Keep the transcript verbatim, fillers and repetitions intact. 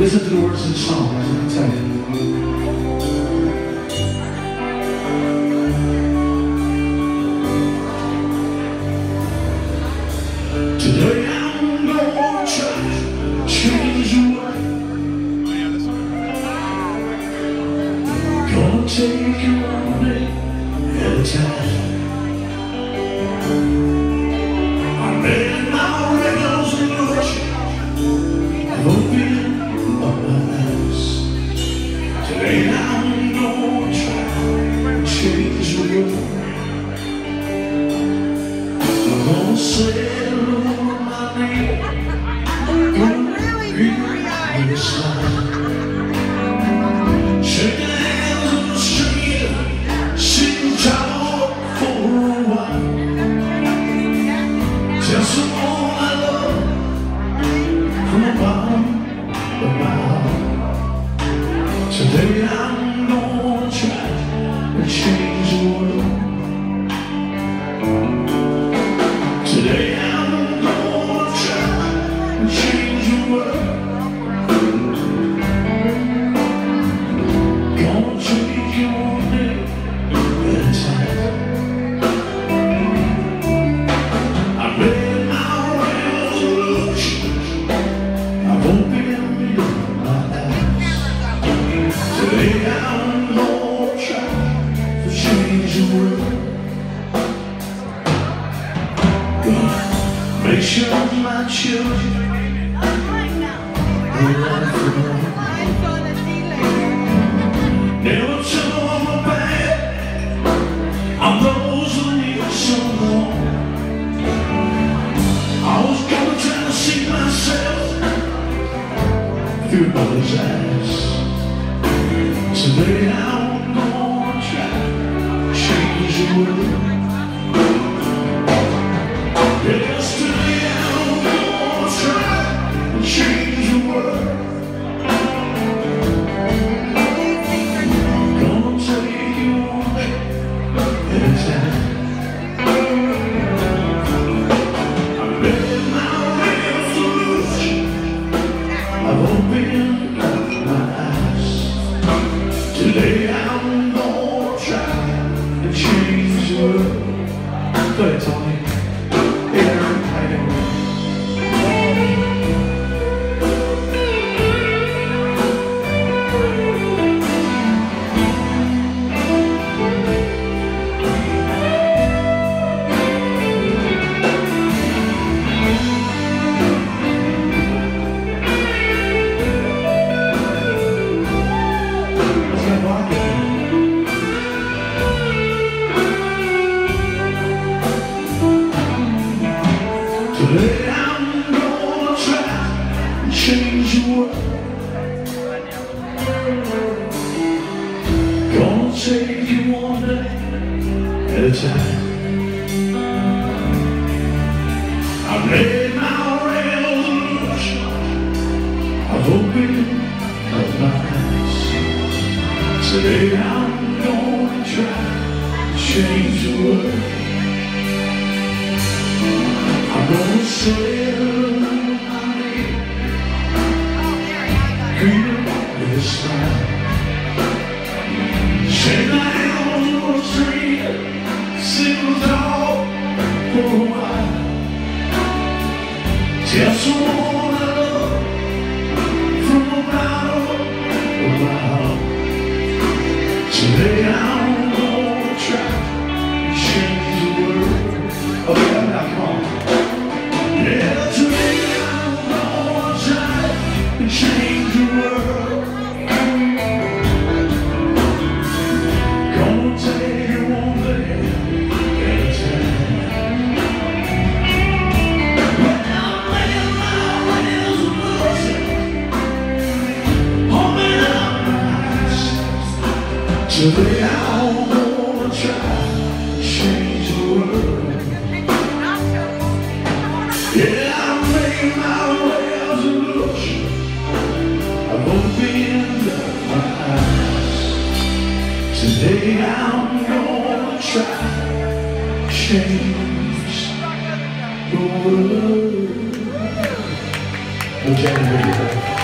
Listen to the words of the song, I'll tell you. Today I'm gonna try to change your way. Gonna take you one day at a time. I made my resolution of opening up my eyes. Today I'm gonna try to change the world. I'm gonna say shake the hands on the street, sit and talk for a while. Tell someone I love from the bottom of my heart. Today I'm gonna try to change the world. Today I'm gonna try to change the world. Make sure my children are right from wrong. Never turn my back on those who need someone. I was gonna try to see myself through others' eyes. Today I'm gonna try to change the world. Yesterday I'm gonna try to change the world. Gonna take you one day at a time. I made my resolution, I've opened up my eyes. Today I'm gonna try to change the world. Go ahead, Tony. Today I'm gonna try to change the world. Gonna take you one day at a time. I made my resolution, I've opened up my eyes. Today I'm gonna try to change the world. I'm gonna sail my way, freedom with a smile. Shake the hands on the street, sit and talk for a while. Tell someone I love from the bottom of my heart. Today I'm gonna try to change the world. Okay, now come on. Yeah, today I'm gonna try to change the world. Gonna take it one day at a time. When I'm laying my resolution, open up my eyes. Today I'm gonna try to change the world. Yeah, I made my resolution, I've opened up my eyes. Today I'm gonna try to change the world. Johnny Reid.